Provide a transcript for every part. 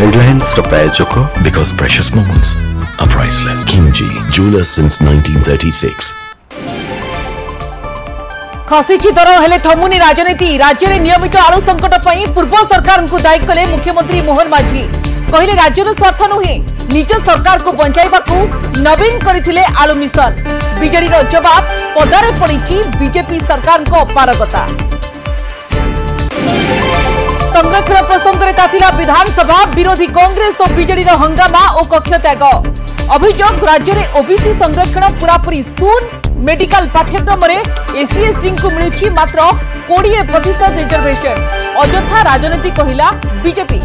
Headlines प्रायोजक because precious moments are priceless. Kimchi, jewelers since 1936. खसीची दर हेले थमुनी राजनीति राज्य में नियमित आलु संकट पर पूर्व सरकार को दायी कले मुख्यमंत्री मोहन माझी कहले राज्यर स्वार्थ नुहे निज सरकार को बंचाइबा नवीन करथिले आलु मिशन बीजेडी जवाब पदारे पड़ी बीजेपी सरकार को अपारगता संरक्षण प्रसंग में तातिला विधानसभा विरोधी कांग्रेस और बीजेडी हंगामा और कक्षत्याग अभियोग राज्य में ओबीसी संरक्षण पूरापूरी शून मेडिकल पाठ्यक्रम एससी एसटी को मिलुछि मात्र 20% रिजर्वेशन अଯଥା राजनीति कहिला बीजेपी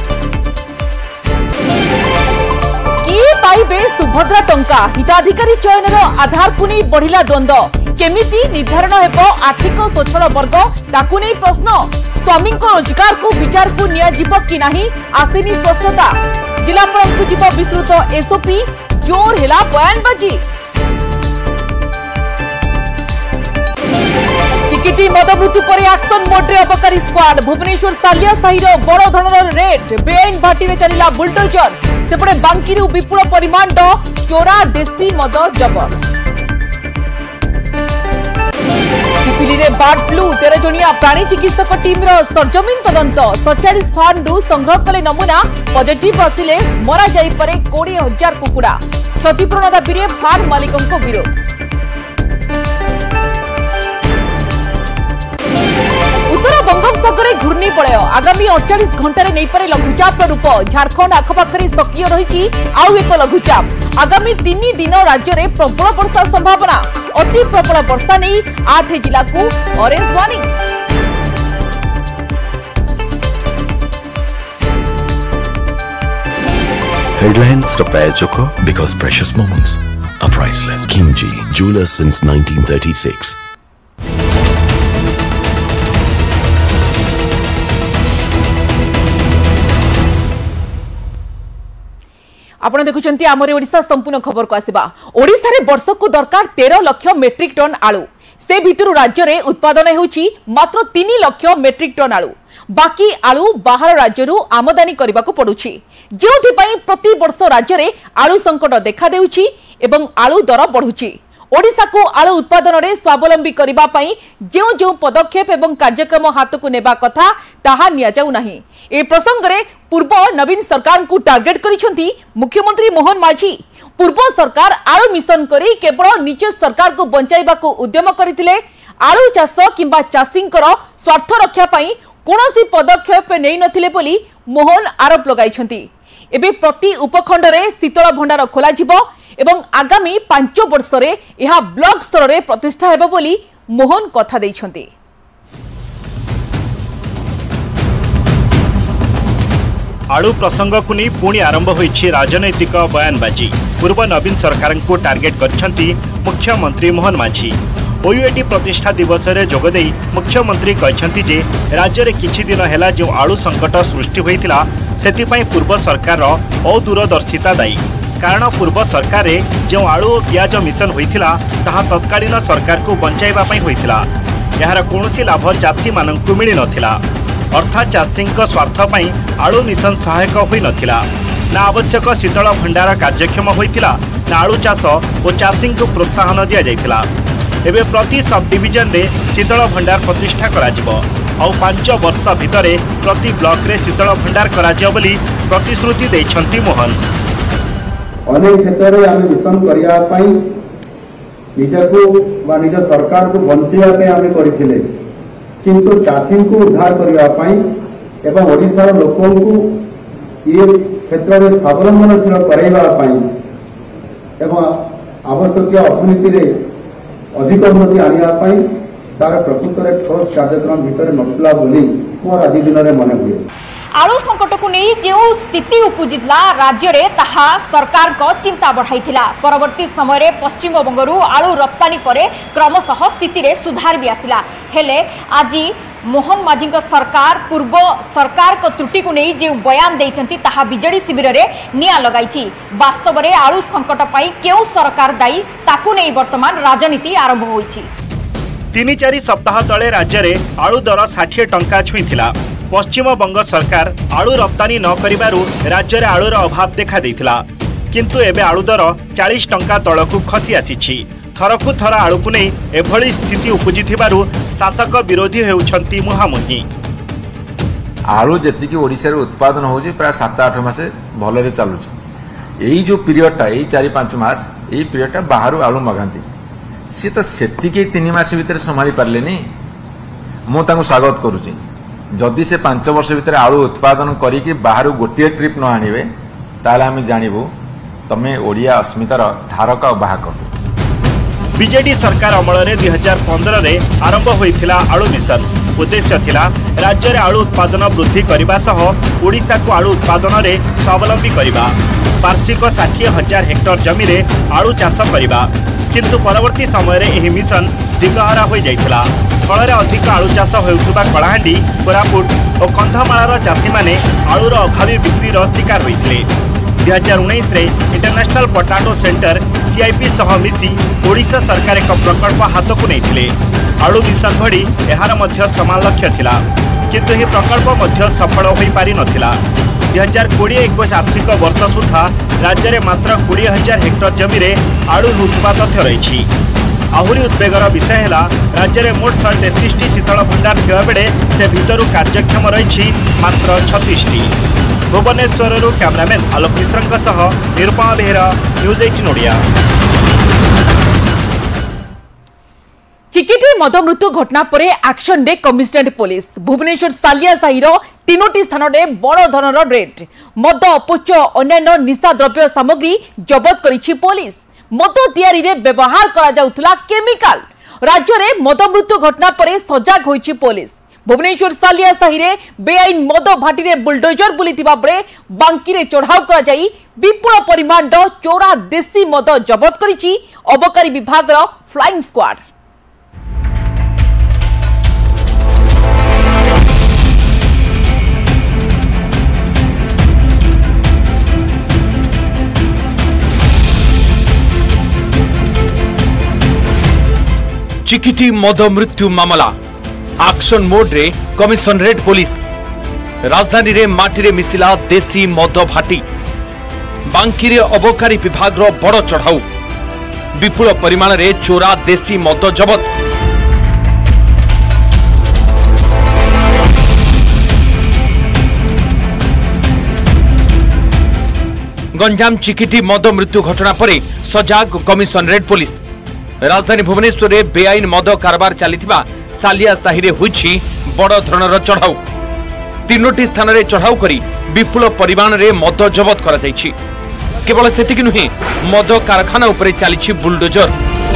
किए पाइबे सुभद्रा टंका हिताधिकारी चयन आधार को नहीं बढ़िला द्वंद्व केमिति निर्धारण हेब आर्थिक स्वच्छल वर्ग ताकू नहीं प्रश्न स्वामी रोजगार को विचार को नियाजिब कि नहीं आसीनी स्पष्टता जिलापाल को जीव विस्तृत एसओपी जोर हेला बयानबाजी चिकिटी मद मृत्यु पर एक्शन मोड रे अबकारी स्क्वाड भुवनेश्वर सालिया साहिर बड़ धरण रेट बेआईन भाटी में चलिला बुलडोजर सेपटे बांकी विपुल परिमाण चोरा देशी मद जबत पिपिली बार्ड फ्लू 13 जणिया प्राणी चिकित्सक टीम सरजमीन तदंत 47 फार्म रु संग्रह कले नमूना पॉजिटिव आसिले मरा जाई परे 20,000 कुकुड़ा क्षतिपूरण दाबी फार्म मालिकों विरोध उत्तर बंगोपसागर घूर्णिपलय आगामी 48 घंटे नहीं पारे लघुचाप रूप झारखंड आखपाखे सक्रिय रही आउ एक लघुचाप आगामी 3 दिन राज्य में प्रबल वर्षा संभावना अति प्रबल वर्षा नहीं 8 जिला को ऑरेंज वार्निंग हेडलाइंस प्रायोजक because precious moments are priceless. Kimchi, jewelers since 1936. आपण देखुचंती आमरे ओडिशा संपूर्ण खबर को आसीबा ओडिशा रे वर्ष को दरकार 13 लाख मेट्रिक टन आलू से भितर राज्य रे उत्पादन होउची मात्र 3 लाख मेट्रिक टन आलू बाकी आलू बाहर राज्य रु आमदानी करबा को पडुची जेउथि पई प्रति वर्ष राज्य रे आलू संकट देखा देउची एवं आलू दर बढ़ुची ओडिशा को आलू उत्पादन रे स्वावलंबी करिबा पई जेउ जेउ पदक्षेप एवं कार्यक्रम हाथ को नेबा कथा ताहा निया जाउ नाही ए प्रसंग रे पूर्व नवीन सरकार को टार्गेट करिसंती मुख्यमंत्री मोहन माझी पूर्व सरकार आलू मिशन करी केवल निज सरकार को बंचाइबा को उद्यम करथिले आलू चाष किंबा चाषींकर स्वार्थ रक्षा पई कोनोसी पदक्षेप नै नथिले बोली मोहन आरोप लगाइछंती एबे प्रति उपखंड रे शीतल भंडार खोला जिवो एवं आगामी 5 वर्ष रे यह ब्लॉक स्तर रे प्रतिष्ठा हेबो बोली मोहन कथा दैछंती आलू प्रसंग को नहीं पुणी आरंभ होइछि राजनैतिक बयानबाजी पूर्व नवीन सरकार को टार्गेट करछंती मुख्यमंत्री मोहन माझी ओयूएटी प्रतिष्ठा दिवस रे जोगदे मुख्यमंत्री कहछंती जे राज्य रे किछि दिन हेला जो आलू संकट सृष्टि होइतिला सेतिपई पूर्व सरकार अदूरदर्शिता दायी कारण पूर्व सरकार रे जो आलू और प्याज मिशन होइतिला ताहा तत्कालीन सरकार को बंचाइबा पई होइतिला यार कोनोसी लाभ चाषी माननकु मिलि नथिला अर्थात चाषी स्वार्थ पई आलू मिशन सहायक होई नथिला ना आवश्यक शीतल भंडार कार्यक्षम होइतिला ना आलू चाष और चाषी को प्रोत्साहन दिया जाइतिला एबे प्रति सब डिविजन रे शीतल भंडार प्रतिष्ठा करा जिवो और 5 वर्ष भितरे प्रति ब्लॉक रे शीतल भंडार करा जिवो बोली प्रतिश्रुति दैछंती मोहन अनेक क्षेत्र में आम मिशन करने निजको निज सरकार को बंचाइबा आम करथिले किंतु चाषी को उद्धार करने एवं ओडिशार लोकों को ये क्षेत्र में स्वावलंबनशील कराइबा एवं आवश्यक अर्थनीति रे अधिक उन्नति आनिबा तार प्रकृत में ठोस कार्यक्रम भितर नथिला बोली मोर आज दिन में मन हुए आलू संकट को नहीं जो स्थिति उपजिला राज्य रे ताहा सरकार को चिंता बढ़ाइथिला परवर्ती समय रे पश्चिम बंगरू आलू रप्तानी परे क्रमशः स्थिति रे सुधार भी आसिला हेले आज मोहन माझी सरकार पूर्व सरकार को त्रुटि को नहीं जो बयान देइछंती ताहा बीजेडी शिविर रे निया लगाइछि वास्तव रे आलू संकट पई केउ सरकार दायी ताकू नहीं वर्तमान राजनीति आरंभ होइछि 3-4 सप्ताह तले राज्य रे आलू दर 60 टंका छुईथिला पश्चिमबंग सरकार आलू रप्तानी न करिबारु राज्य में आलूर अभाव देखा देइथिला किंतु एबे आलू दर 40 टंका तलकू खसी आसीछि। थरकू थर आलू को नहीं एभली स्थिति उपजी थिबारु शासक विरोधी हेउछंती मुहामुही। आलू जी ओडिशा रे उत्पादन होउछि प्राय 7-8 मास भलरे चलुछि। एई जो पीरियडटा एई 4-5 मास एई पीरियडटा बाहरु आलू मगांती सी तो सेतिके 3 मास भितर संभाली पारलेनी। मु तांको स्वागत करूछि। जदि से 5 वर्ष भितर आलू उत्पादन करिकि बाहरु गोटिए ट्रिप न आनिबे ताले आमे जानिबु तमे ओडिया अस्मितार धारक और बाहक। बीजेडी सरकार अमल में 2015 रे आरंभ होइथिला आलू मिशन। उद्देश्य थिला राज्य में आलू उत्पादन वृद्धि करने सह ओडिशा को आलू उत्पादन रे स्वावलंबी करबा। वार्षिक 60,000 हेक्टर जमी रे आलू चाष करबा किंतु परवर्ती समय रे एही मिशन दिगहरा हो जाइथिला। फल अधिक आलू चाष होउथुबा कलाहांडी कोरापुट और कंधमालार चाषी माने आलूर अभावी बिक्रीर शिकार होइथिले। 2019 रे इंटरनेशनल पोटाटो सेंटर सीआईपी सह मिसी ओडिशा सरकार एक प्रकल्प हाथ को नहीं आलू मिशन भड़ी एहार मध्य समान लक्ष्य थिला किंतु यह प्रकल्प मध्य सफल हो पारि नथिला। 2020-21 आर्थिक वर्ष सुधा राज्य में मात्र 20,000 हेक्टर जमी रे आलू नुथुबा तथ्य रही। आहुरी उद्वेगर विषय है राज्य में मोट 133 शीतल भंडार थिबा बेले से भितरु कार्यक्षम रही मात्र 36टी। भुवनेश्वर कैमरामैन आलोक मिश्र सह निरुपमा बेहरा न्यूज 18 ओडिया। चिकिटी मद मृत्यु घटना पर एक्शन डे कमिशनरेट पुलिस भुवनेश्वर सालिया साहिर 3टी स्थान में बड़ धरनर रेड मद अपोच अन्य निशा द्रव्य सामग्री जबत करिछि पुलिस। मद तैयारी रे व्यवहार करा जाउथला केमिकल राज्य में मद मृत्यु घटना पर सजग होइछि पुलिस। भुवनेश्वर सालिया साहिरे बेआईन मद भाटी बुलडोजर बुलीथिबा बेले बांकी रे चढ़ाऊ करा जाई विपुल परिमाण चोरा देसी मद जबत करिछि अबकारी विभाग फ्लाइंग स्क्वाड। चिकिटी मद मृत्यु मामला एक्शन मोड रे कमिशनरेट पुलिस राजधानी रे माटी रे मिसिला देसी मद भाटी बांकी रे अबकारी विभाग रो बड़ चढ़ाऊ विपुल परिमाण रे चोरा देसी मद जबत। गंजाम चिकिटी मद मृत्यु घटना पर सजाग कमिशनरेट पुलिस। राजधानी भुवनेश्वर में बेआईन मद कारबार चलीथिबा सालिया साहिरे होइछि बड़ धरणर चढ़ाऊ। 3टी स्थान रे चढ़ाऊ करी विपुल परिमाण रे मद जबत करा जाइछि। केवल सेतिक नुहे मद कारखाना उपरे चलीछि बुलडोजर।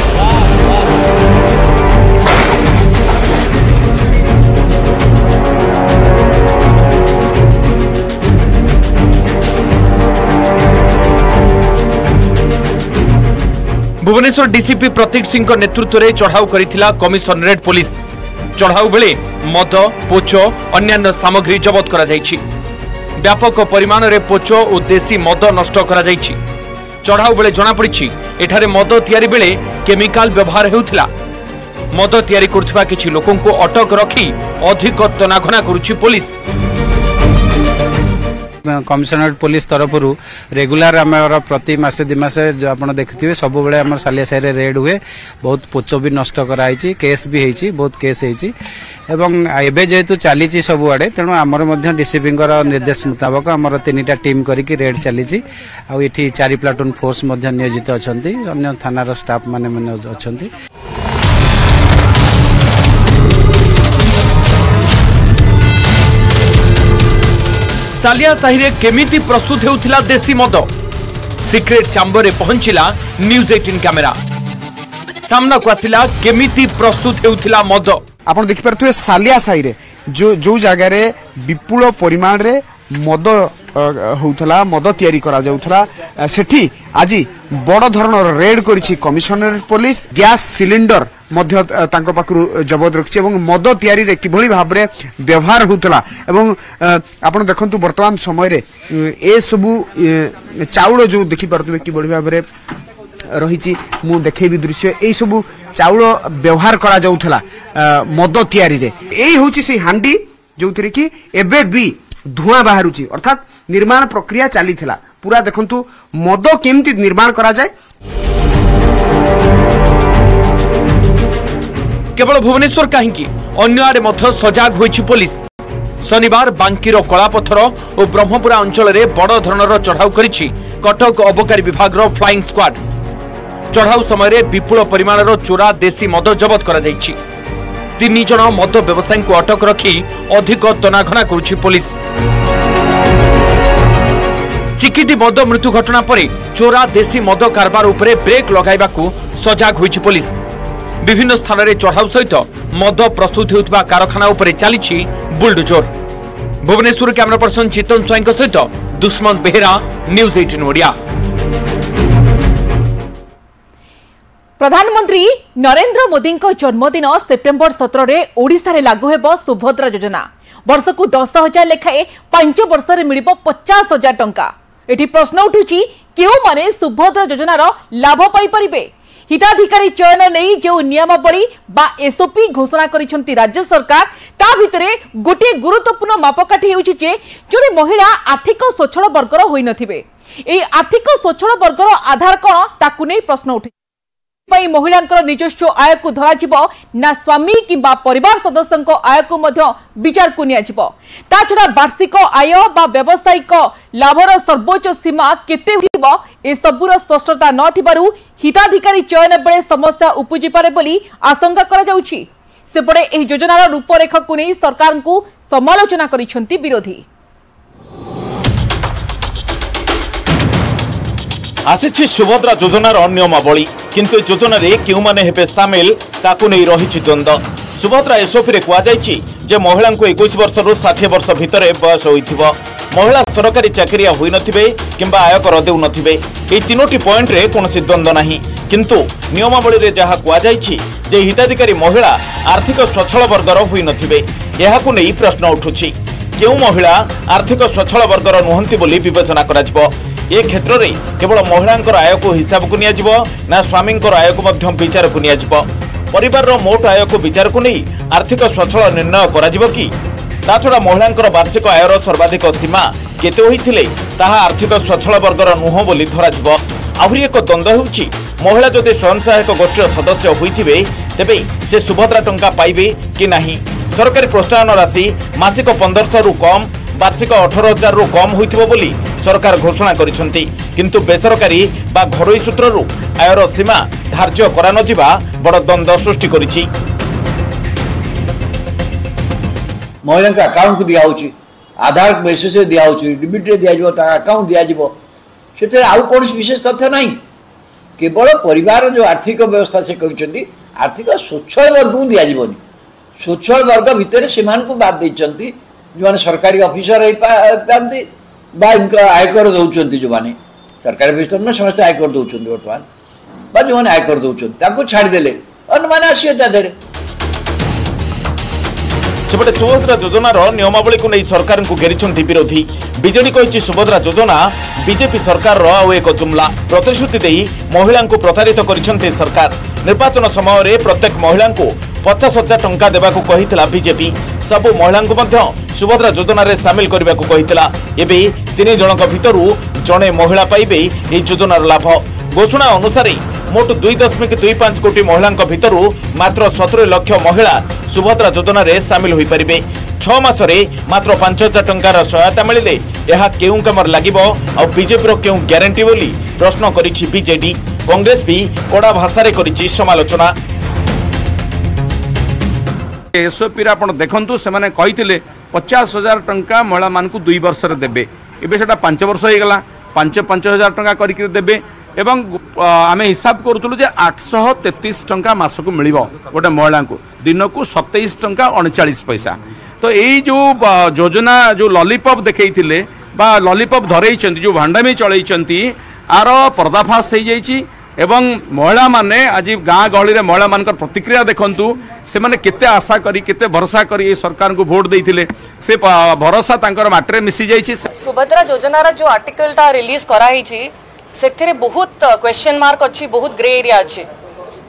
भुवनेश्वर डीसीपी प्रतीक सिंह नेतृत्व में चढ़ाऊ करिथिला कमिशनरेट पुलिस। चढ़ाऊ बेले मद पोच अन्य सामग्री जबत करा जाइछि। व्यापक परिमाण रे पोच और देसी मद नष्ट करा जाइछि। चढ़ाऊ बेले जना पड़िछि एठारे मद तैयारी बेले केमिकल व्यवहार हेउथिला। मद तैयारी करथिबा किछि लोकन को अटक रखी अधिक तनाघना करूछि पुलिस। कमिशनरेट पुलिस तरफ रेगुलर आम प्रति मासे 2 मासे आप देखिए सब बेले आम सालिया साहि रेड हुए। बहुत पोच भी नष्ट कराई केस भी होती बहुत केस होती एवं जेहेतु चली सब आड़े तेणु आमर डीसीपी निर्देश मुताबक आमर 3टा टीम करके रेड चली। आठी 4 प्लाटून फोर्स नियोजित अच्छा अन्य थानार स्टाफ माने अच्छा। सालिया साहिरे केमिति प्रस्तुत हेउथिला देसी मद सीक्रेट चैम्बर रे पहुंचिला न्यूज 18 कैमेरा सामना को आसिला केमिति प्रस्तुत हेउथिला मद। आपण देखि परथुए सालिया साहिरे जो जगह रे विपुल परिमाण रे मद होउथला मद तैयारी करा जाउथला सेठी आज बड़ धरणर रेड करिछि कमिशनरेट पुलिस। गैस सिलिंडर मध्य तांको पाखरु जबत रखछि एवं मद तैयारी रे किभली भाव रे व्यवहार होउथला एवं आपण देखंतु वर्तमान समय रे ए सबु चाउल जो देखि परतु किभली भाव रे रहिछि मु देखैबी दृश्य ए सबु चाउल व्यवहार करा जाउथला मद तैयारी रे। एई होछि से हांडी जो थी कि एबे भी धुआं बाहरुची अर्थात निर्माण प्रक्रिया चली पूरा देखंतु मद केमती निर्माण करा जाए। केवल भुवनेश्वर कहीं अन्य आड़े मध्य सजाग होइछि पुलिस। शनिवार बांकीर कलापथर और ब्रह्मपुरा अंचल में बड़ धरणर चढ़ाऊ करिछि कटक अबकारी विभाग फ्लाइंग स्क्वाड। चढ़ाऊ समय विपुल परिमाणर चोरा देशी मद जबत करा जाइछि। 3 जन मद व्यवसायी को अटक रखी अधिक तनाघना करुछि पुलिस। चिकिटी मद मृत्यु घटना पर चोरा देशी मद कारबार उपरे ब्रेक लगाइबाकू सजाग होइछि पुलिस। विभिन्न स्थान में चढ़ाऊ सहित मद प्रस्तुत होउतबा कारखाना उपरे चलीछि bulldozer. Bhubaneswar camera person Chetan Swain सहित दुष्मंत बेहेरा, न्यूज 18 ओडिया। प्रधानमंत्री नरेंद्र मोदी जन्मदिन सेप्टेम्बर 17 रे ओडिशा रे लागू हेबो सुभद्रा योजना। वर्षकू 10,000 लेखाए 5 वर्ष रे मिलिबो 50,000 टंका। एठी प्रश्न उठुची केउ माने सुभद्रा योजनार लाभ पाई परिबे। हिताधिकारी चयन नहीं जो नियमावली बा एसओपी घोषणा करिसंती राज्य सरकार ता भितरे गोटे गुरुत्वपूर्ण मापकाठी होउची जे जोरे महिला आर्थिक स्वच्छल वर्गर होई नथिबे। एई आर्थिक स्वच्छल वर्गर आधार कोन ताकू नै प्रश्न उठी महिलांकर निजस्व आय को धरा ना स्वामी किंबा परिवार सदस्यों आय को विचार को ता छड़ा वार्षिक आय बा व्यावसायिक लाभर सर्वोच्च सीमा केते ए सबुर स्पष्टता नथिबारु हिताधिकारी चयन बेले समस्या उपजी पारे बोली आशंका करा जाउछि। सेपटे एही योजनार रूपरेखा को नहीं सरकार को समालोचना करिसंती विरोधी। आसी सुभद्रा योजनार नियमावली किंतु योजना क्यों माने हेबे सामिल ताकू नहीं रही द्वंद्व। सुभद्रा एसओपी कहुई जे महिला 21 वर्ष रु 60 वर्ष भितर बयस होइथिबो, महिला सरकारी चाकरिया होई नथिबे किंबा आयकर देउ नथिबे। ए तीनोटी पॉइंट रे कोनोसी द्वंद्व नाही किंतु नियमावली रे जहा कहुई जे हिताधिकारी महिला आर्थिक स्वच्छल वर्गर होई नथिबे। एहाकू नहीं प्रश्न उठुछि केउ महिला आर्थिक स्वच्छल वर्गर नुहंती बोली विवेचना कराजिबो। ए क्षेत्र में केवल महिला आय को हिसाब को नियाजिबो ना स्वामी आय को मध्य विचार को नियाजिबो। परिवार मोट आय को विचार को नहीं आर्थिक स्वच्छल निर्णय कराजिबो कि ता छड़ा महिला वार्षिक आयर सर्वाधिक सीमा केते होइथिले ताहा आर्थिक स्वच्छल वर्गर नुह बोली धराजिबो। आहुरी एक द्वंद्व होउछि महिला जदि स्वयं सहायक गोष्ठीर सदस्य होइथिबे तेबे से सुभद्रा टंका पाइबे कि नाही। सरकारी प्रोत्साहन राशि मासिक 1500 रु कम वार्षिक 18,000 रु कम होइथिबो बोली सरकार घोषणा करिसंती किंतु बेसरकारी बा घरोई सूत्ररु आयर सीमा धार्य करा नजिबा बड़ द्वंद्व सृष्टि करिछि। महिला का अकाउंट को दिया होछि, आधार बेसिस रे दिया होछि, डिबिट रे दिया जिवो, ता अकाउंट दिया जिवो, सेते आउ कोन विशेष तथ्य नाही। केवल परिवार जो आर्थिक व्यवस्था से कहउछंती आर्थिक स्वच्छल वर्ग को दिया जिवोनी। स्वच्छल वर्ग भितर सेमान को बात दैछंती जो माने सरकारी ऑफिसर है पांती बा इनका आयकर दौरान जो मैंने सरकारी विस्तर में समस्त आयकर दौरान बर्तमान बा जो मैंने आयकर दौरान छाड़देले अन्य मैंने आसिए सेपटे सुभद्रा योजनार नियमावली को नहीं सरकार को घेरी विरोधी। बीजेडी कही सुभद्रा योजना बीजेपी सरकार एक जुमला प्रतिश्रुति दे महिला को प्रतारित कर सरकार। निर्वाचन समय प्रत्येक महिला को 50,000 टंका देवाकू कहितला बीजेपी। सबु महिला को सुभद्रा योजना रे सामिल करने को कहितला। एबे 3 जनक भितरु जणे महिला पाइबे एही योजनार लाभ। घोषणा अनुसार मोट 2.25 कोटी महिला भितरु मात्र 17 लाख महिला सुभद्रा योजना रे सामिल होई परिबे। 6 मास रे मात्र 5,000 टंकार सहायता मिलिले यह केउ कमर लागिबो आ बीजेपी रो केउ ग्यारंटी बोली प्रश्न करिछि बीजेडी। कांग्रेस भी कड़ा भाषा रे करिछि समालोचना। एसओपी आपण देखंतु से माने कहिथिले 50,000 टंका महिला मान को 2 वर्ष रे देबे। एबे सेटा 5 वर्ष हो गला 5,000 टंका करिक देबे एवं आमे हिसाब करूतलु जे 833 टंका मासको मिलिबो गोटे महिला को दिन को 27 टंका 39 पैसा। तो यही जो योजना जो लॉलीपॉप देखैथिले बा लॉलीपॉप धरैछंती जो भांडामी चलैछंती आर पर्दाफाश हो जाइछि एवं महिला माने आज गाँ गहली रे महिला मानकर प्रतिक्रिया देखंतु से माने केते आशा करी केते भरोसा करी ए सरकार को वोट देइथिले से भरोसा तांकर माटरे मिसी जाइछि। सुभद्रा योजना रा जो आर्टिकल ता रिलीज करा हिछि सेथिरे बहुत क्वेश्चन मार्क अछि, बहुत ग्रे एरिया अछि।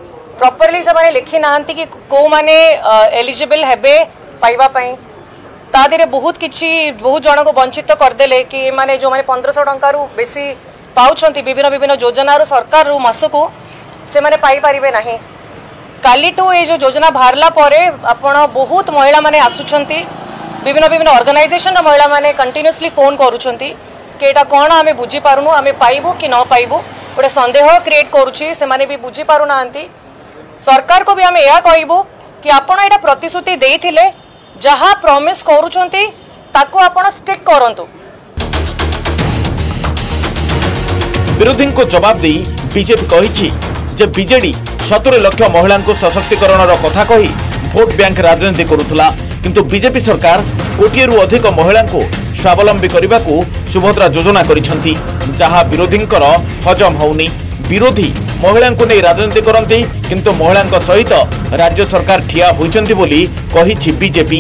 प्रॉपर्ली से माने लिखि नाहंती कि को माने एलिजिबल हेबे पाइबा पई ता देरे बहुत जन को वंचित करदेले कि माने जो माने 1500 टंका रु बेसी पाउछंती विभिन्न विभिन्न योजना रो सरकार रो मास को से माने पाई परिबे नाही। काली टू ए जो योजना बाहरला परे आपण बहुत महिला माने आसुछंती विभिन्न विभिन्न ऑर्गेनाइजेशन रो महिला माने कंटिन्यूअसली फोन करूछंती कि एटा कोन आमे बुझी पारुनु आमे पाइबो कि न पाइबो गोटे संदेह क्रिएट करूची से माने भी बुझी पारु नांती। सरकार को भी आमे या कहबो कि आपण एटा प्रतिश्रुति देइथिले जहा प्रॉमिस करूछंती ताको आपण स्टिक करंतु। विरोधी को जवाब दी बीजेपी कही जे बीजेडी 70 लाख महिला सशक्तिकरण कथा कही भोट बैंक राजनीति करुला किंतु बीजेपी सरकार कोटी रु अधिक महिला स्वावलंबी करने को सुभद्रा योजना करिसेंती जहां विरोधी हजम होउनी। विरोधी महिला को नहीं राजनीति करती किंतु महिला सहित राज्य सरकार ठिया होइचंती बोली कही बीजेपी।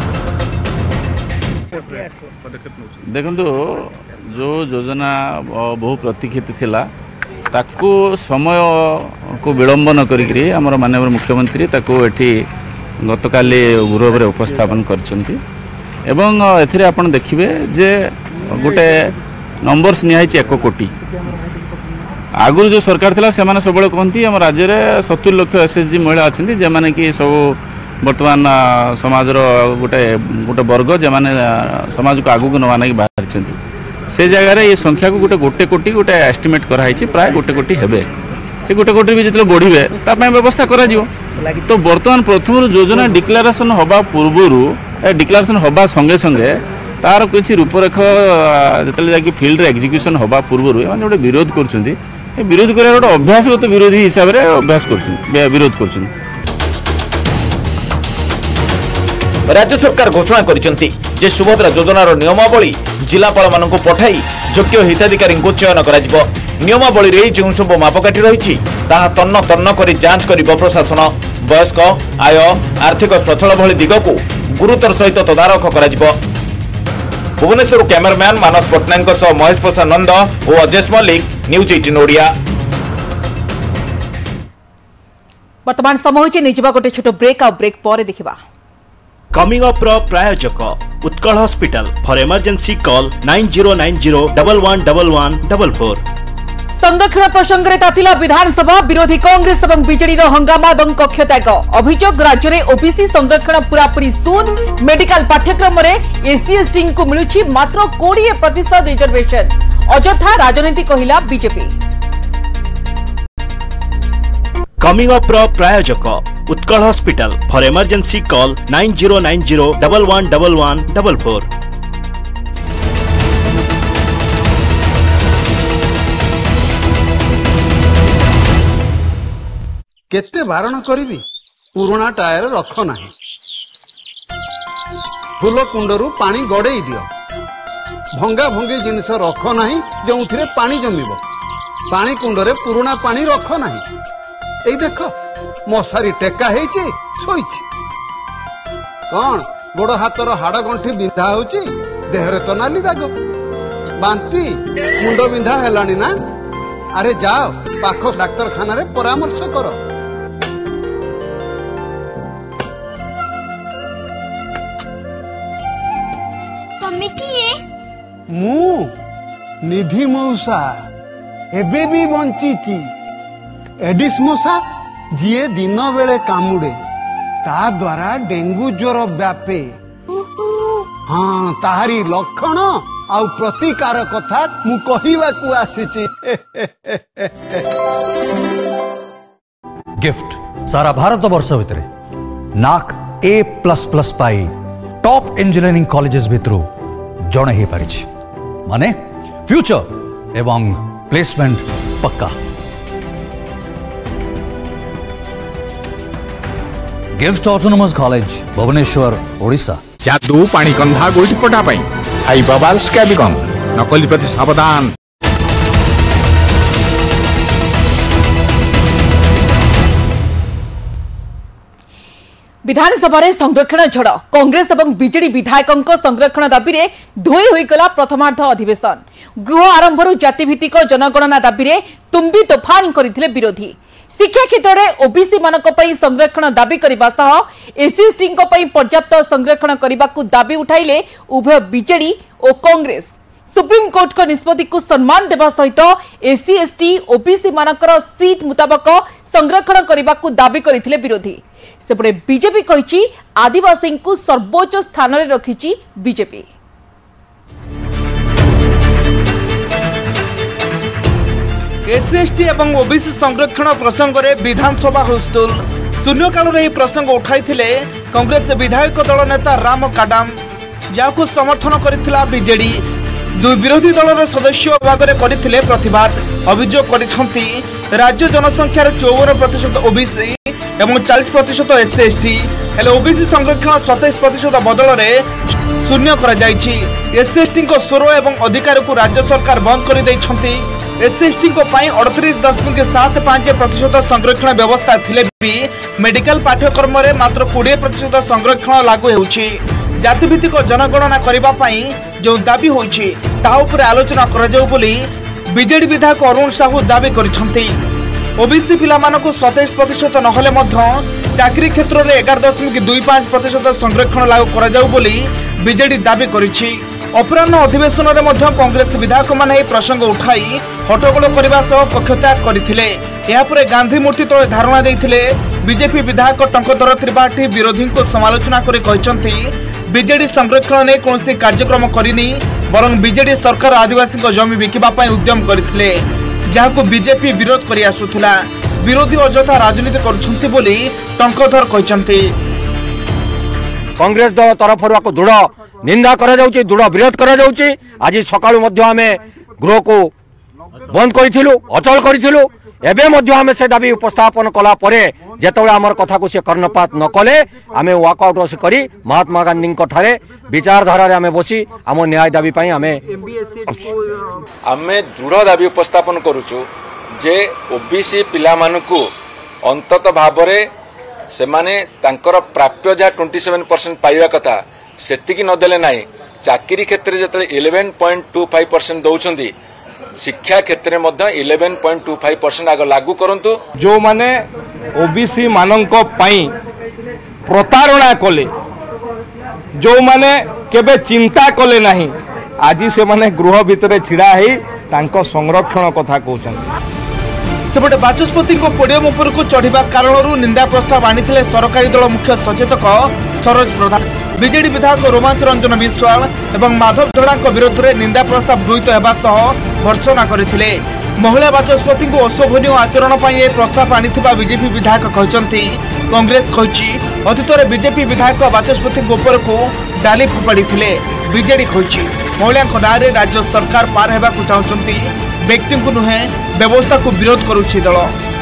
देखंतु जो योजना बहु प्रतीक्षित थिला ताकू समय को विलंब न करी आमर माननीय मुख्यमंत्री ताकू एठी गतकाली गृह में उपस्थापन करछंती एवं एथिरे आपण देखिबे जे गोटे नंबर्स निहाई 1 कोटी आगुर जो सरकार थिला से माने सबले कहंती हम राज्य रे 70 लाख एसएसजी महिला अछंती जे माने कि सब वर्तमान समाज रो गोटे वर्ग जे माने समाज को आगु को नवाना की बाहर छंती से जगह ये संख्या को गोटे कोटी गोटे एस्टिमेट कराई प्राय गोटे कोटी हेबे से गोटे कोटी भी जितले बढ़िबे तापे व्यवस्था करा जिवो। तो वर्तमान प्रथम योजना डिक्लेरेशन हवा पूर्वरु डिक्लेरेशन हवा संगे संगे तार किछि रूपरेख जितले जाकी फील्ड रे एग्जीक्यूशन हवा पूर्वरु माने गोटे विरोध करछंती ए विरोध करे गोटे अभ्यासगत विरोधी हिसाब रे अभ्यास करछंती विरोध करछंती। राज्य सरकार घोषणा करिसेंती जे सुभद्रा योजनार नियमावली जिलापाल मानक पठाई योग्य हिताधिकारी को चयन कराजिबो। नियमावली रे जो सब मापकाठी रही तन्न तन्न करी जांच करिबो प्रशासन। वयस्क आय आर्थिक स्वच्छल भली दिग को गुरुतर सहित तदारख कराजिबो। भुवनेश्वर कैमरामैन मानस पट्टनायक सह महेश प्रसाद नंद और अजेश मल्लिक, न्यूज 18 ओडिया। वर्तमान समय होची निजबा गोटे छोटो ब्रेक आ ब्रेक पर देखिबा। कमिंग अप रो प्रायोजक Utkal hospital for emergency call 9090111144। संरक्षण प्रसंग में ताथिला विधानसभा विरोधी कांग्रेस और बीजेडी हंगामा और कक्षत्याग। अभियोग राज्य में ओबीसी संरक्षण पूरापूरी शून। मेडिकल पाठ्यक्रम में एससी एसटी को मिलुछि मात्र 20% रिजर्वेशन। अजथा राजनीति कहिला बीजेपी। कमिंग अप रो प्रायोजक Utkal hospital for emergency call 9090111144। केते बारण करी पुराना टायर रख नाही। फूल कुंडरू पानी गड़े दियो। भंगा भंगी जिनिस रख नाही जो पानी जमिबो। पानी कुंडरे पुराना पानी रख नाही। एई देख मशारी टेका हेची सोईची। कौन गोड़ हाथर हाड़ गंठी बिंधा होची देहरे तो नाली दाग बांती मुंड बिंधा हेलानी ना। अरे जाओ पाख डाक्तरखाना रे परामर्श करो। मु निधि मौसा एबे भी बंची। एडिस मशा जीए दिन बेले कामुड़े ता द्वारा डेंगू ज्वर व्यापे। हाँ ताहारी लक्षण आउ प्रतिकार कथा मु कहिबाकू आसीची। गिफ्ट सारा भारत वर्ष भितरे नाक A++ पाई टॉप इंजीनियरिंग कॉलेजेस भितरु जणे ही पारिछि माने फ्यूचर एवं प्लेसमेंट पक्का। GIFT autonomous college Bhubaneswar Odisha. जादू पानी कंधा गोइठी पटा पाई हाई बबाल्स कैबिकम नकली प्रति सावधान। विधानसभा संरक्षण झड़ कांग्रेस और बीजेडी विधायकों संरक्षण दाबी में धोई होईगला प्रथमार्ध अधिवेशन। गृह आरंभ जातिभित्तिक जनगणना दाबी में तुम्बी तोफान करथिले विरोधी। शिक्षा क्षेत्र में ओबीसी मानक संरक्षण दाबी करने सह एससी पर्याप्त संरक्षण करने को दाबी उठाइले उभय बीजेडी और कांग्रेस। सुप्रीम कोर्ट को निष्पत्ति को सम्मान देवा सहित एससी एसटी ओबीसी मानकर सीट मुताबक संरक्षण करने को दाबी करथिले विरोधी। सेपटे बीजेपी कहिछि आदिवासी को सर्वोच्च स्थान रे रखिछि बीजेपी। एससी एवं ओबीसी संरक्षण प्रसंग में विधानसभा हुलस्थुल। शून्यकाल में प्रसंग उठाइथिले कांग्रेस विधायक दल नेता राम काडाम, जाको समर्थन करथिला बीजेडी। दुई विरोधी दल सदस्य भाग में करथिले प्रतिवाद। अभियोग करिसंती राज्य जनसंख्यार 54% ओबीसी एवं 40% एससी एसटी, हेले ओबीसी संरक्षण 27% बदल में शून्य करा जायछि। एससी एसटी को स्वर एवं अधिकार को राज्य सरकार बंद कर दैछंती। एससी एसटी को 38.75% संरक्षण व्यवस्था थिले भी मेडिकल पाठ्यक्रम में मात्र 20% संरक्षण लागू होउछि। जातिभित्तिक जनगणना करबा पई जो दाबी होइछि ता उपरे आलोचना करा जाउ बोली बीजेडी विधायक अरुण साहू दाबी करिसंती। ओबीसी पिला मानको 27% नहले मध्य चाकरी क्षेत्र में 11.25% संरक्षण लागू करा जाउ बोली बीजेडी दाबी करिछि। अपराह्न अधिवेशन में मध्य कांग्रेस विधायक माने प्रसंग उठाई हट्टगोल करने सह कक्षत्याग करथिले। यापर गांधी मूर्ति तले धारणा देथिले बीजेपी विधायक टंकधर त्रिपाठी विरोधी को समालोचना कर कहचंती बीजेडी संरक्षण ने कौन कार्यक्रम करिनी, बरं बीजेडी सरकार आदिवासी जमी बिकिबा पई उद्यम करथिले, जहाको बीजेपी विरोध करि आसुथिला। विरोधी अजथा राजनीति करुछंती बोली टंकधर कहचंती। कांग्रेस दल तरफ दृढ़ निंदा करा जाउची, दृढ़ विरोध करा जाउची। आज सकाळु मध्य आमे गृह को बंद करिथिलु, अचल करिथिलु। एबे मध्य आमे से दाबी उपस्थापन कला परे जेतबे हमर कथा को से कर्णपात न कले आमे वॉकआउट करी महात्मा गांधी को ठारे विचारधारा रे आमे बसी हम न्याय दाबी पई आमे दृढ़ दाबी उपस्थापन करूछु जे ओबीसी पिला मानकू अंतत भाबरे से माने तांकर प्राप्य जा 27% पाइबा कथा सेतिकी नदेले नाही। चाकरी क्षेत्र जतले 11.25% दउछंदी, शिक्षा क्षेत्र में 11.25% आग लागू करंतु। जो माने ओबीसी मानंको पई प्रतारणा कले, जो माने केबे चिंता कले नाही, आज से माने गृह भितर छिड़ा है तांको संरक्षण कथा कहउछन। सेपटे बाचस्पति को पोडियम उपर को चढ़ा कारण निंदा प्रस्ताव आनी सरकारी दल मुख्य सचेतक सरोज प्रधान। बीजेडी विधायक रोमांच रंजन विश्वाल और माधव धड़ा विरोध में निंदा प्रस्ताव गृहीत होगा सह भर्सना करते। महिला बाचस्पति को अशोभनीय आचरण पर यह प्रस्ताव आनी बीजेपी विधायक कहते। कांग्रेस कही अतीत में बीजेपी विधायक बाचस्पति उपर को डाली फोपाड़ी बीजेडी कही महिला ना राज्य सरकार पार होगा चाहती, व्यक्ति को नुहे व्यवस्था को विरोध करुछि दल।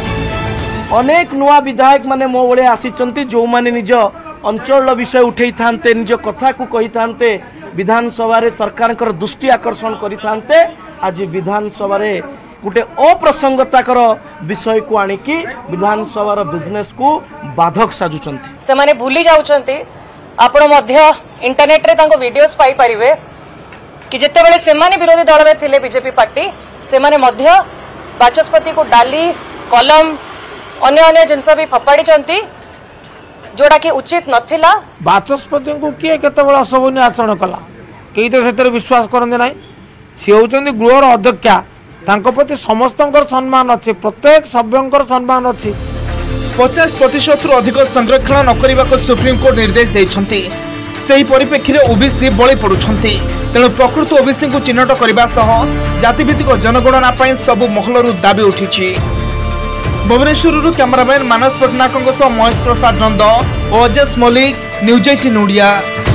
अनेक नुआ विधायक माने मो बळे आसीचंती जो माने निज अंचल विषय उठे थांते, निज कथा को कही थांते, विधानसभा रे सरकार कर दृष्टि आकर्षण करी थांते। आज विधानसभा रे गुटे अप्रसंगताकर विषय को आनिकी विधानसभा रो बिजनेस को बाधक साजुचंती। से माने भूली जाउचंती। आपण मध्य इंटरनेट रे तांको वीडियोस पाई परिवे कि जेते बेले से माने विरोधी दल रे थिले बीजेपी पार्टी से माने मध्य बाचस्पति को डाली कलम अन्य अन्य जिनस भी फपाड़ी चंती जोड़ा कि उचित नथिला। बाचस्पति को किए केते बड़ अशोभनीय आचरण कला केही तो सेतर विश्वास करंदे नाही। सी होचंदी गृहर अध्यक्षा, तांको प्रति समस्तंकर सम्मान अछि, प्रत्येक सभ्यंकर सम्मान अछि। 50% अधिक संरक्षण न करबा को सुप्रीम कोर्ट निर्देश दैछंती। सेही परिप्रेक्षी रे ओबीसी बळी पडुछंती। तेणु प्रकृत ओबीसी को चिन्हट करबा सह जातिभित्तिक जनगणना पई सबु महलरु दाबी उठिछि। भुवनेश्वर कैमरामैन मानस पटनायक महेश प्रसाद नंद और अजस मल्लिक, न्यूज 18 ओडिया।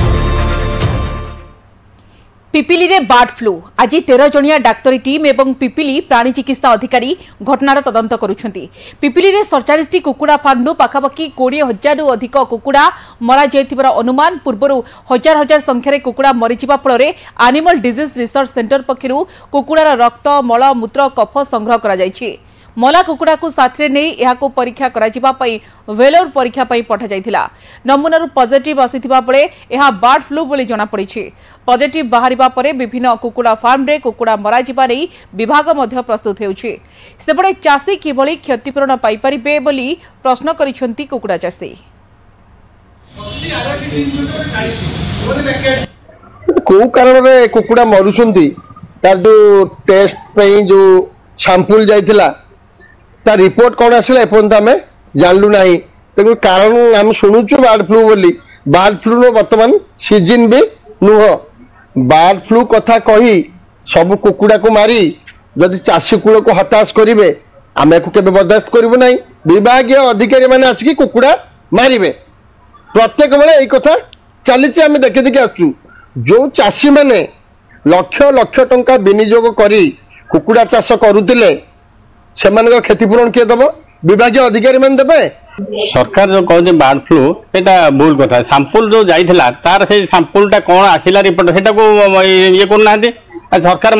पिपिली रे बार्ड फ्लू आज 13 जणिया डाक्तरी टीम एवं पिपिली प्राणी चिकित्सा अधिकारी घटनार तदंत करुछंती। पिपिली रे 47 कुकुड़ा फार्मनु पाखापाखि 20,000 अधिक कुकुड़ा मरा जायथिबार अनुमान। पूर्वरु हजार हजार संख्यार कुकुड़ा मरीजिबा फଳରେ एनिमल डिजीज रिसर्च सेंटर पक्षरु कुकुड़ार रक्त, मल, मूत्र, कफ संग्रह करा जायछि। मला कुकुड़ा को साथरे नहीं यहाको परीक्षा कराजिबा पई वेलोर परीक्षा पई पठा जाइथिला। नमूनारु पॉजिटिव आसीथिबा पळे एहा बर्ड फ्लू बोली जणा पड़िछि। पॉजिटिव बाहरिबा परे विभिन्न कुकुड़ा फार्म रे कुकुड़ा मराजिबा नै विभाग मध्य प्रस्तुत हेउछि। सेपटे चासी किभली क्षतिपूरण पाई परिबे बोली प्रश्न करिसंती कुकुड़ा चासी। को कारण रे कुकुड़ा मरुसंती तार जो टेस्ट पई जो सैंपल जाइथिला ता रिपोर्ट कौन आसला एपर्यंत आम जानलु ना तेणु कारण आम शुणुचु बर्ड फ्लू बोली। बर्ड फ्लू रो वर्तमान सीजन भी नुह बर्ड फ्लू कथा कही सब कुकुड़ा को मारी जदि चाषी कूल को हताश करेंगे आम को केबे बर्दाश्त करूँ ना। विभाग अधिकारी मैंने आसिक कुकुड़ा मारे प्रत्येक बेले यही कथा चली आम देखी देखी आसु जो चाषी मैंने लक्ष लक्ष टंका विनियोग करी कुकुड़ा चाष करुले से क्षतिपूरण किए दब विभाग अधिकारी मैंने देवे। सरकार जो कहते बर्ड फ्लू सेटा भूल कथा सैंपल जो जाइथिला तार से सैंपलटा कौन आसिला रिपोर्ट सेटा को ये करना सरकार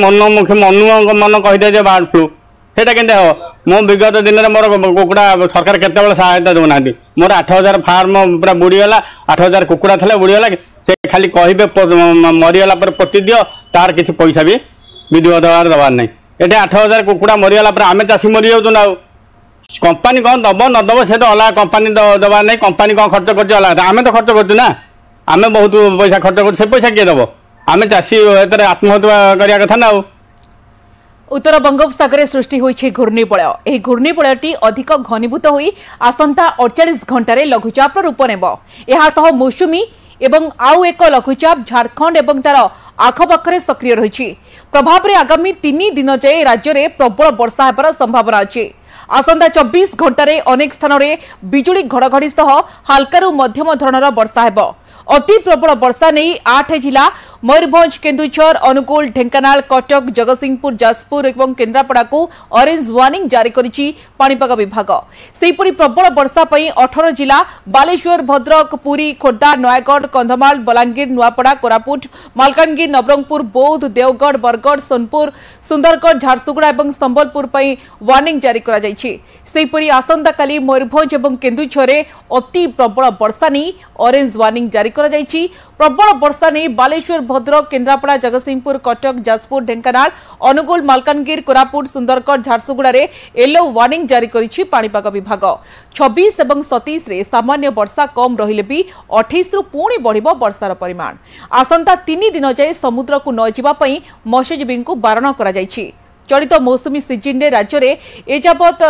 मन कहीदे बर्ड फ्लू सेटा केंते हो मो विगत दिन में मोर कुकुड़ा सरकार केते सहायता देना मोर 8000 फार्म पूरा बुड़ीगला 8000 कुकुड़ा थे बुड़ीगला से खाली कहे मरीगला पति दियो तार किसी पैसा भी विधिवत दबार नहीं ये 8000 कुकुड़ा मरीगला आम चाषी मरी जाऊँ ना कंपानी कौन दब न दब से तो अलग कंपानी दबार नहीं कंपानी कौन खर्च कर अलग आम तो खर्च कर ना आम बहुत पैसा खर्च कर से पैसा किए दब आम चाषी आत्महत्या करने कथा ना। उत्तर बंगोपसागर सृष्टि होइछि घूर्णिबलय। एही घूर्णिबलयटी अधिक घनीभूत होई आसंता 48 घंटारे लघुचाप रूप नेब। एहा सह मौसुमी एवं आउ एक लघुचाप झारखंड एवं तार आखपाखरे सक्रिय रही प्रभाव रे आगामी 3 दिन जाए राज्य में प्रबल वर्षा हेबार संभावना अछि। आसंता 24 घंटारे अनेक स्थान रे बिजुली घड़घड़ी सह हल्कारु मध्यम धरणर वर्षा हेब। अति प्रबल वर्षा नहीं 8 जिला मयूरभंज केन्दुझर अनुगुल ढेंकानाल कटक जगतसिंहपुर जाजपुर और केन्द्रापड़ा को ऑरेंज वार्निंग जारी करिछि पाणीपाग विभाग। सेहिपरि प्रबल वर्षा पई 18 जिला बालेश्वर भद्रक पुरी खोर्धा नयागढ़ कंधमाल बलांगीर नुआपड़ा कोरापुट मालकानगिरी नवरंगपुर बौद्ध देवगढ़ बरगढ़ सोनपुर सुंदरगढ़ झारसुगुड़ा और संबलपुर पई वार्निंग जारी करा जाइछि। सेहिपरि आसंता काली मयूरभंज और केन्दुझर अति प्रबल वर्षा नहीं ऑरेंज वार्निंग जारी करा जाइछि। प्रबल वर्षा नहीं बालेश्वर भद्रक केन्द्रापड़ा जगतसिंहपुर कटक जाजपुर ढेंकानाल अनुगुल मालकानगिरी कोरापुट सुंदरगढ़ झारसुगुड़ा रे येलो वार्निंग जारी करिछि पाणीपाग विभाग। 26 और 27 रे सामान्य वर्षा कम रहिले भी 28 रु पुणी बढ़िबो वर्षार परिमाण। आसंता 3 दिन जाए समुद्र को न जिबा पई मत्स्यजीवी को बारण करा जाइछि। चलित मौसुमी सीजन में राज्य में एजावत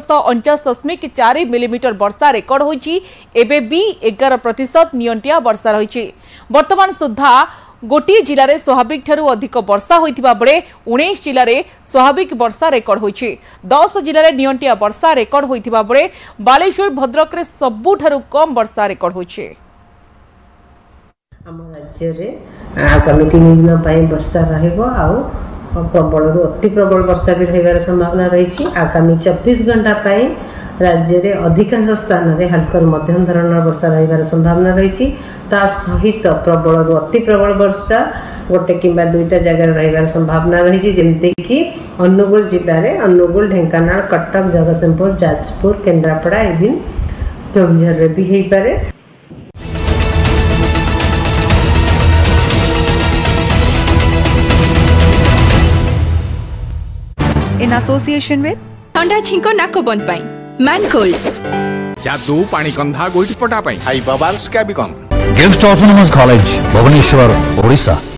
749.4 मिलीमीटर वर्षा रेकर्ड होइछि। एबे भी 11% नियंटिया वर्षा रही। वर्तमान सुधा गोटे जिले में स्वाभाविक ठारू अधिक वर्षा होइथिबा बेले 19 जिले में स्वाभाविक वर्षा रेकर्ड होइछि। 10 जिले में नियंटिया वर्षा रेकर्ड होइथिबा बेले बालेश्वर भद्रक रे सबुठारू कम वर्षा रेकर्ड होइछि। आम राज्य में आगामी 3 दिन पर वर्षा रहिबो आउ प्रबल अति प्रबल वर्षा भी रही संभावना रही। आगामी 24 घंटा राज्य में अधिकांश स्थान में हल्का मध्यम धरणर वर्षा रही संभावना रही। ता सहित प्रबल अति प्रबल वर्षा गोटे किंबा 2टा जगह रही संभावना रही जमती कि अनुगुल जिले में अनुगुल ढेंकानाल कटक जगतसिंहपुर जाजपुर केन्द्रापड़ा इवन केन्दुझर भी हो पारे। in association with ठंडा छिंको नाको बंद पाई मैन कोल्ड जादू पानी कंधा गोइठ पटा पाई आई बाबाल्स कैबिकॉन GIFT autonomous college Bhubaneswar Odisha.